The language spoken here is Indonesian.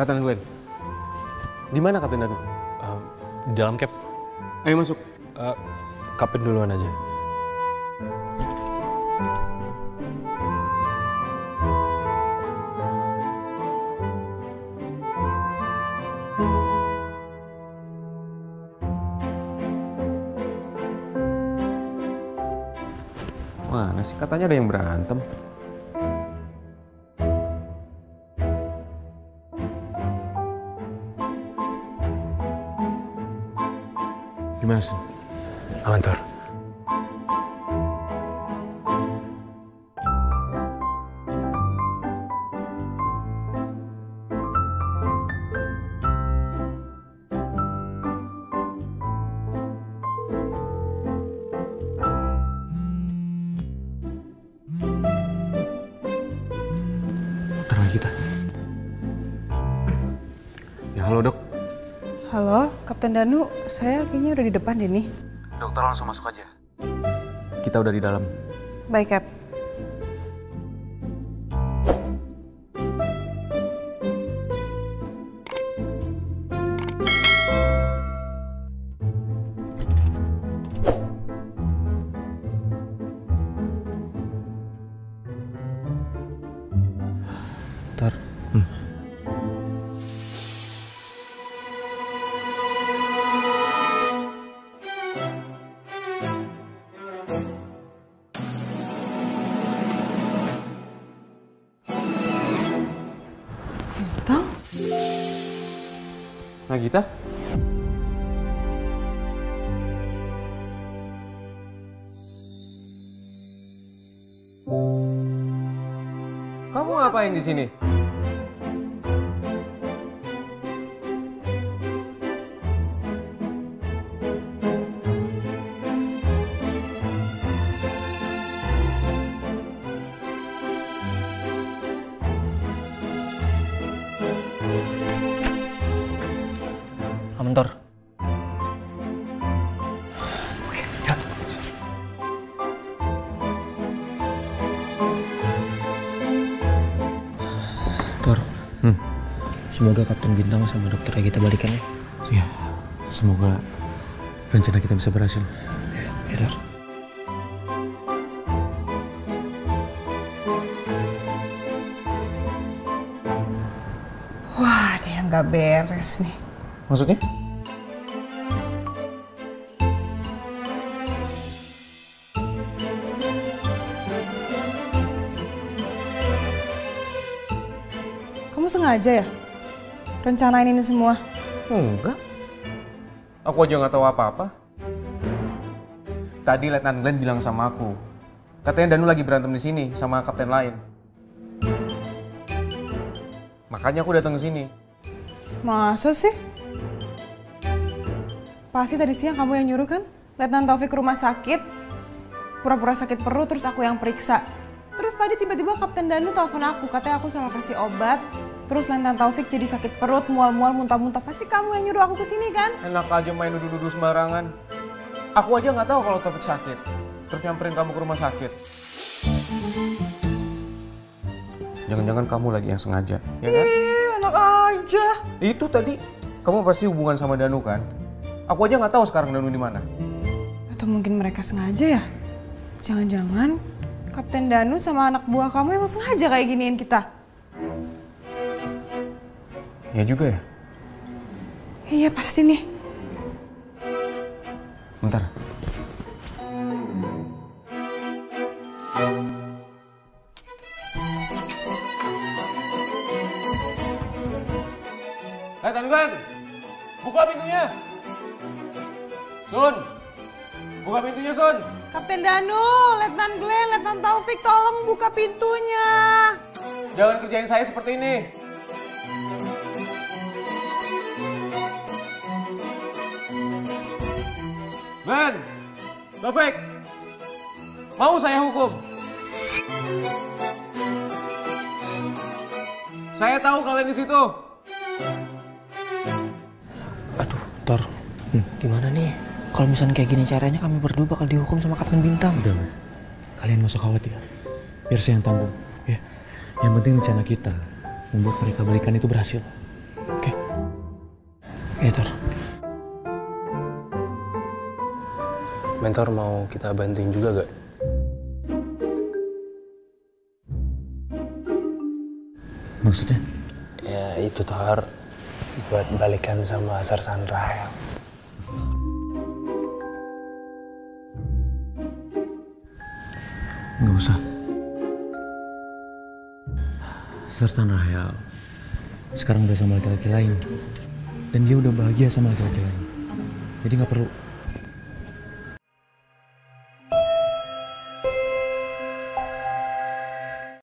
Letnan Glenn. Di mana Kapten Danu? Di dalam, Cap. Ayo masuk. Kapten duluan aja. Mana sih? Katanya ada yang berantem. Gimana sih? Aman, Tor. Kita. Ya halo dok. Halo, Kapten Danu, saya kayaknya udah di depan deh nih. Dokter langsung masuk aja. Kita udah di dalam. Baik, Cap. Tar. Bintang? Nagita? Kamu ngapain di sini? Aman, Tor. Oke, ya. Tor. Semoga Kapten Bintang sama dokternya kita balikan ya. Ya, semoga rencana kita bisa berhasil. Ya, Tor. Wah, ada yang nggak beres nih. Maksudnya? Kamu sengaja ya rencanain ini semua? Enggak. Aku aja nggak tahu apa-apa. Tadi Letnan Glenn bilang sama aku, katanya Danu lagi berantem di sini sama kapten lain. Makanya aku datang ke sini. Masa sih? Pasti tadi siang kamu yang nyuruh kan? Letnan Taufik ke rumah sakit, pura-pura sakit perut terus aku yang periksa. Terus tadi tiba-tiba Kapten Danu telepon aku, katanya aku salah kasih obat. Terus Letnan Taufik jadi sakit perut, mual-mual, muntah-muntah. Pasti kamu yang nyuruh aku kesini kan? Enak aja main nuduh-nuduh sembarangan. Aku aja nggak tahu kalau Taufik sakit. Terus nyamperin kamu ke rumah sakit. Jangan-jangan kamu lagi yang sengaja, ya kan? Ih, enak aja. Itu tadi kamu pasti hubungan sama Danu kan? Aku aja nggak tahu sekarang Danu di mana. Atau mungkin mereka sengaja ya? Jangan-jangan Kapten Danu sama anak buah kamu emang sengaja kayak giniin kita? Ya juga ya. Iya pasti nih. Bentar. Letnan Glenn, buka pintunya. Sun, buka pintunya Sun. Kapten Danu, Letnan Glenn, Letnan Taufik, tolong buka pintunya. Jangan kerjain saya seperti ini. Glenn, Taufik, mau saya hukum? Saya tahu kalian di situ. Aduh, Tor. Gimana nih? Kalau misalnya kayak gini caranya kami berdua bakal dihukum sama Kapten Bintang. Udah, kalian gak usah khawatir. Biar saya yang tanggung. Ya. Yang penting rencana kita membuat mereka balikan itu berhasil. Oke. Oke, Tar. Mentor mau kita bantuin juga gak? Maksudnya? Ya itu Tor, buat balikan sama Sersan Rahel. Nggak usah. Sersan Rahel sekarang udah sama laki-laki lain. Dan dia udah bahagia sama laki-laki lain. Jadi nggak perlu.